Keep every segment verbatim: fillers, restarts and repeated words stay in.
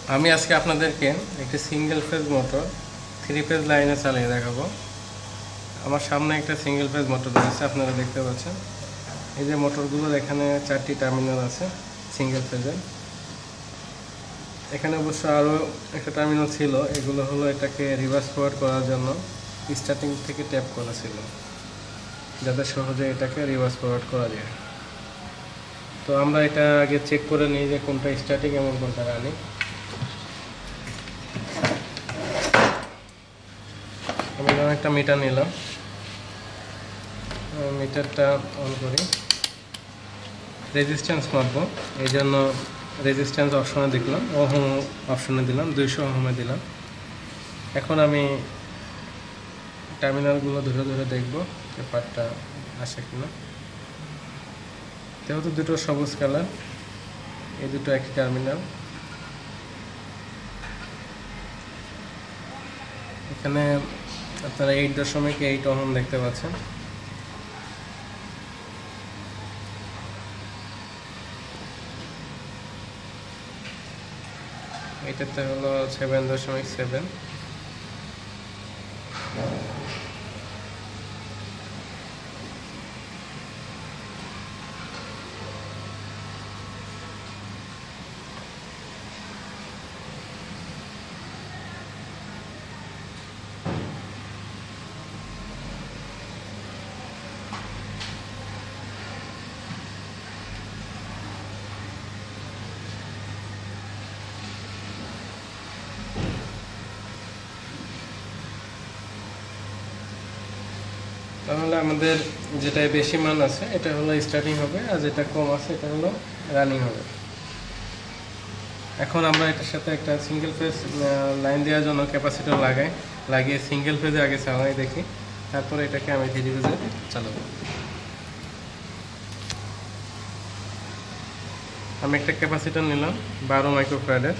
আমি আজকে আপনাদেরকে একটি single phase motor three phase লাইনে চালিয়ে দেখাবো। আমার সামনে একটা সিঙ্গেল ফেজ মোটর রয়েছে, আপনারা দেখতে পাচ্ছেন। এই যে মোটরগুলোর এখানে চারটি টার্মিনাল আছে সিঙ্গেল ফেজে। এখানে অবশ্য আরও একটা টার্মিনাল ছিল, এগুলো হলো এটাকে রিভার্স ফরওয়ার্ড করার জন্য স্টার্টিং থেকে ট্যাপ করা ছিল, যাতে সহজে এটাকে রিভার্স ফরওয়ার্ড করা যায়। তো আমরা এটা আগে চেক করে নিই যে কোনটা স্টার্টিং এবং কোনটা রানিং। আমি যেমন একটা মিটার নিলাম, মিটারটা অন করি, রেজিস্ট্যান্স মাপবো, এই জন্য রেজিস্ট্যান্স অপশনে দেখলাম, ওহম অপশনে দিলাম, দুইশো ওহমে দিলাম। এখন আমি টার্মিনালগুলো ধরে ধরে দেখবো যে পার্টটা আসে কিনা। যেহেতু দুটো সবুজ কালার, এই দুটো একই টার্মিনাল। এখানে আপনারা এইট দশমিক এইট ওহম দেখতে পাচ্ছেন। এটাতে হলো সেভেন দশমিক সেভেন। তাহলে আমাদের যেটা বেশি মান আছে এটা হলো স্টার্টিং হবে, আর যেটা কম আছে এটা হলো রানিং হবে। এখন আমরা এটার সাথে একটা সিঙ্গেল ফেজ লাইন দেওয়ার জন্য ক্যাপাসিটর লাগাই, লাগিয়ে সিঙ্গেল ফেজে আগে চালাই দেখি, তারপরে এটাকে আমি থ্রি ফেজে চালাবো। আমি একটা ক্যাপাসিটর নিলাম বারো মাইক্রোফ্যারাডের।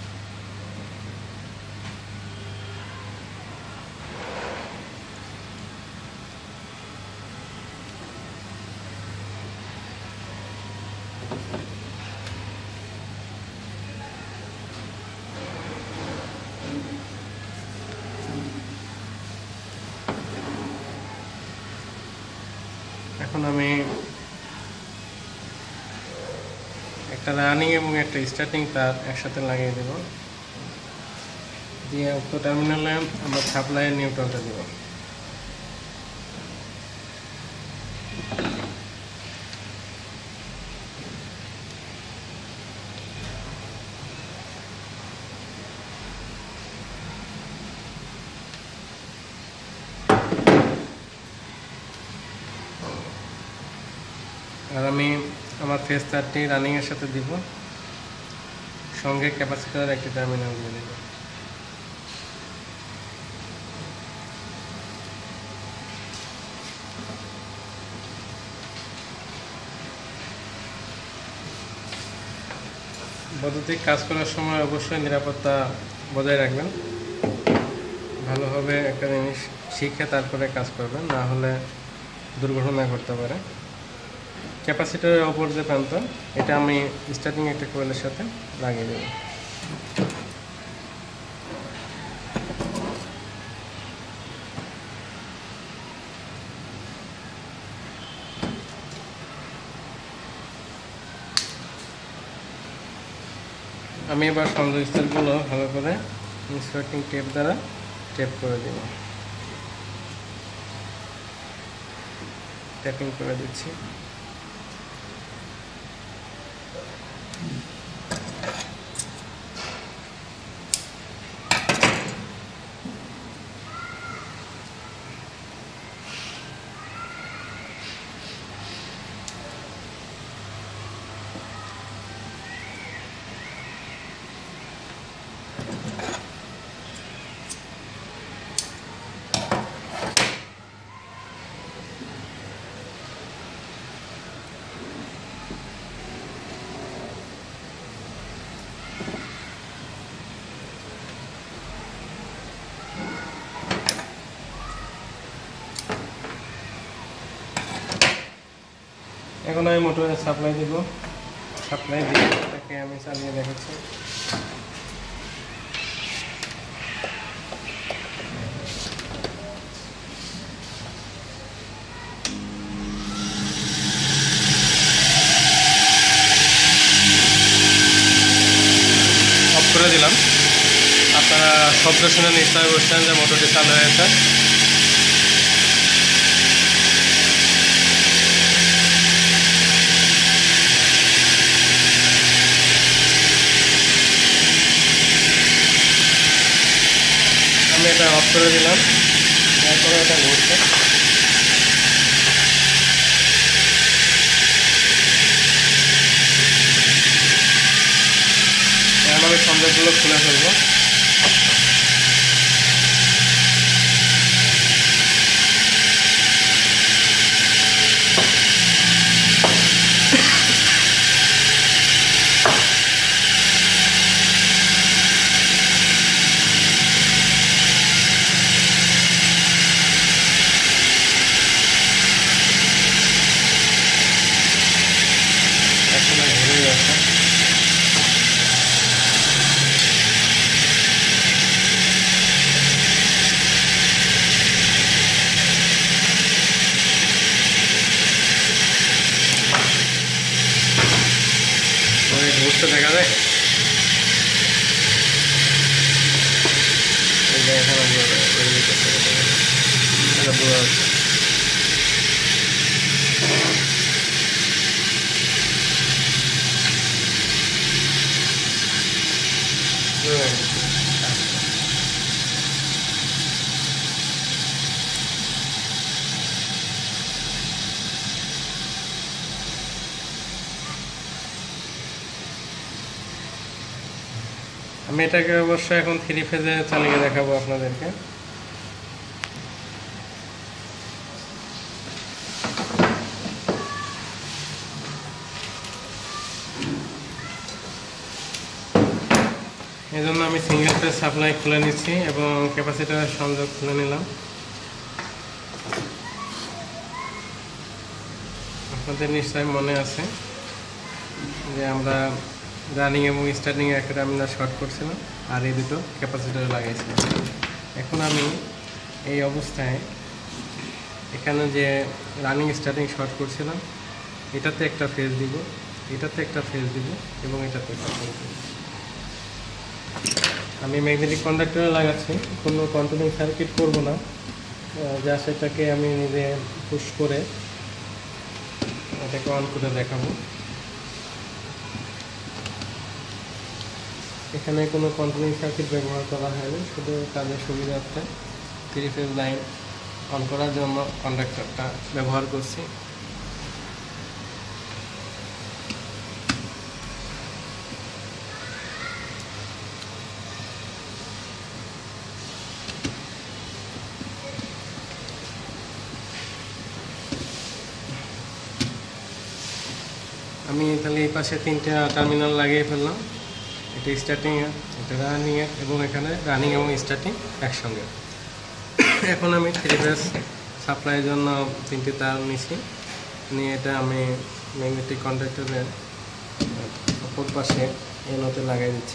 এখন আমি একটা রানিং এবং একটা স্টার্টিং তার একসাথে লাগিয়ে দেব, দিয়ে উক্ত টার্মিনালে আমরা সাপ্লাইয়ের নিউট্রালটা দেব। আর আমি আমার ফেজ তারটি রানিংয়ের সাথে দিব, সঙ্গে ক্যাপাসিটরের একটি টার্মিনাল দিয়ে দেব। বৈদ্যুতিক কাজ করার সময় অবশ্যই নিরাপত্তা বজায় রাখবেন, ভালোভাবে একটা জিনিস শিখে তারপরে কাজ করবেন, না হলে দুর্ঘটনা ঘটতে পারে। ক্যাপাসিটরের ওপর যে প্রান্ত, এটা আমি স্টার্টিং একটা কয়েলের সাথে লাগিয়ে দেব। আমি এবার সংযোগস্থলগুলো ভালো করে ইন্সুলেটিং টেপ দ্বারা টেপ করে দেব, ট্যাপিং করে দিচ্ছি। এখন আমি মোটরে সাপ্লাই দেব, সাপ্লাই দিয়ে এটাকে আমি চালিয়ে দেখাচ্ছি। করে দিলাম। আপনারা শব্দ শুনে নিশ্চয়ই বুঝছেন যে মোটরটি চালু হয়েছে। আমি এটা অফ করে দিলাম, তারপরে এটা ঘুরছে। এখন আমি সংযোগগুলো খুলে ফেলবো। ঘুরতে দেখা যায়, এখন বুঝা যাচ্ছে। আমি এটাকে অবশ্যই এখন থ্রি ফেজে চালিয়ে দেখাবো আপনাদেরকে। এই জন্য আমি সিঙ্গেল ফেজ সাপ্লাই খুলে নিচ্ছি এবং ক্যাপাসিটরের সংযোগ খুলে নিলাম। আপনাদের নিশ্চয়ই মনে আছে যে আমরা রানিং এবং স্টার্টিংয়ে একটা টার্মিনাল শর্ট করছিলাম আর এই দুটো ক্যাপাসিটর লাগাইছিলাম। এখন আমি এই অবস্থায় এখানে যে রানিং স্টার্টিং শর্ট করছিলাম এটাতে একটা ফেজ দিব, এটাতে একটা ফেজ দিব এবং এটাতে একটা ফেজ দিব। আমি ম্যাগনেটিক কন্ডাক্টরে লাগাচ্ছি, কোনো কন্ট্রোলিং সার্কিট করব না, যা সেটাকে আমি নিজে পুশ করে এটাকে অন করে দেখাবো। এখানে কোনো কন্ট্রোলিং সার্কিট ব্যবহার করা হয়নি, শুধু কাজের সুবিধার্থে থ্রি ফেজ লাইন অন করার জন্য কন্ডাক্টরটা ব্যবহার করছি। আমি তাহলে এই পাশে তিনটা টার্মিনাল লাগিয়ে ফেললাম, এটা স্টার্টিংয়ে, এটা রানিংয়ে এবং এখানে রানিং এবং স্টার্টিং একসঙ্গে। এখন আমি থ্রি ফেজ সাপ্লাইয়ের জন্য তিনটি তার নিচ্ছি, নিয়ে এটা আমি ম্যাগনেটিক কন্ডাক্টরের অপর পাশে এই নতে লাগাই দিচ্ছি।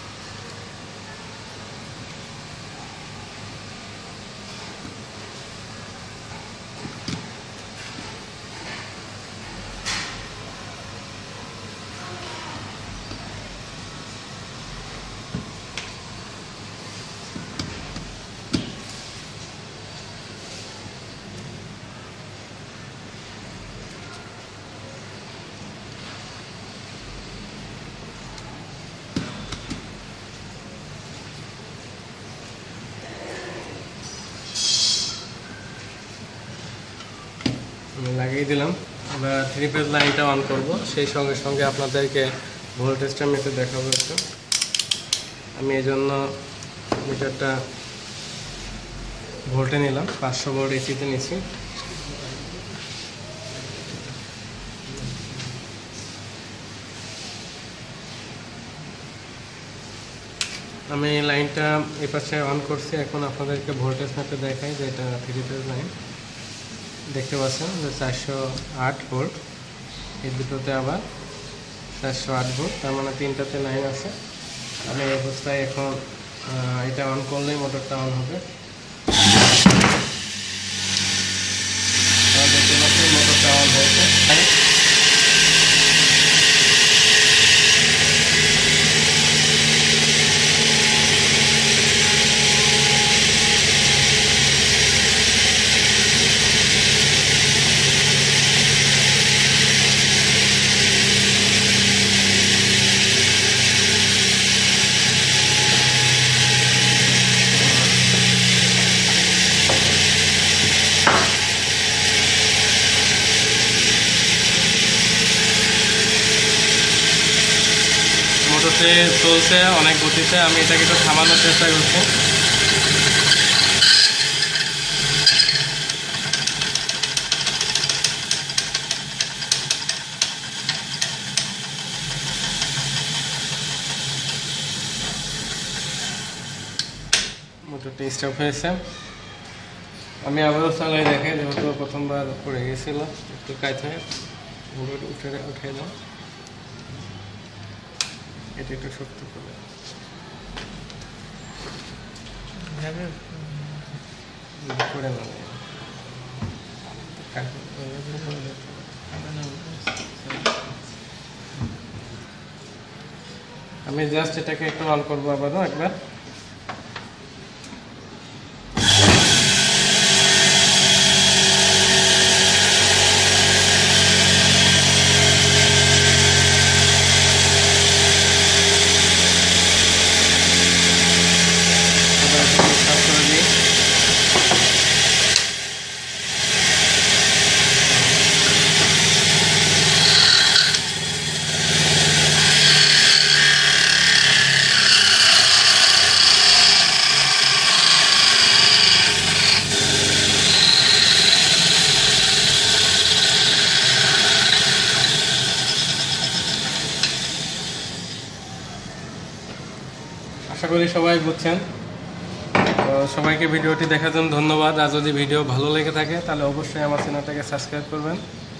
লাগিয়ে দিলাম। আমরা থ্রি ফেজ লাইনটা অন করব, সেই সঙ্গে সঙ্গে আপনাদেরকে ভোল্টেজটা মেপে দেখাবো একটু। আমি এই জন্য মিটারটা ভোল্টে নিলাম, পাঁচশো ভোল্ট এসিতে নিচ্ছি। আমি লাইনটা এই পাশে অন করছি, এখন আপনাদেরকে ভোল্টেজ মেপে দেখাই যে এটা থ্রি ফেজ লাইন। দেখতে পাচ্ছেন যে চারশো আট ভোল্ট, এই দুটোতে আবার চারশো আট ভোল্ট, তার মানে তিনটাতে লাইন আছে। আমি এই অবস্থায় এখন এটা অন করলেই মোটরটা অন হবে। দেখতে পাচ্ছেন মোটরটা অন হয়েছে। মোটরটি চলছে অনেক গতিতে, আমি এটাকে একটু থামানোর চেষ্টা করছি। মোটরটি স্টপ হয়েছে। আমি আবারও চালাই দেখে, যেহেতু প্রথমবার পড়ে গেছিল, একটু কাছে উঠে উঠে দাও, এটা একটু শক্ত করে করে না। আমি জাস্ট এটাকে একটু অন করবো আবারও একবার। আশা করি সবাই বুঝছেন। তো সবাইকে ভিডিওটি দেখার জন্য ধন্যবাদ। আর যদি ভিডিও ভালো লেগে থাকে তাহলে অবশ্যই আমার চ্যানেলটাকে সাবস্ক্রাইব করবেন।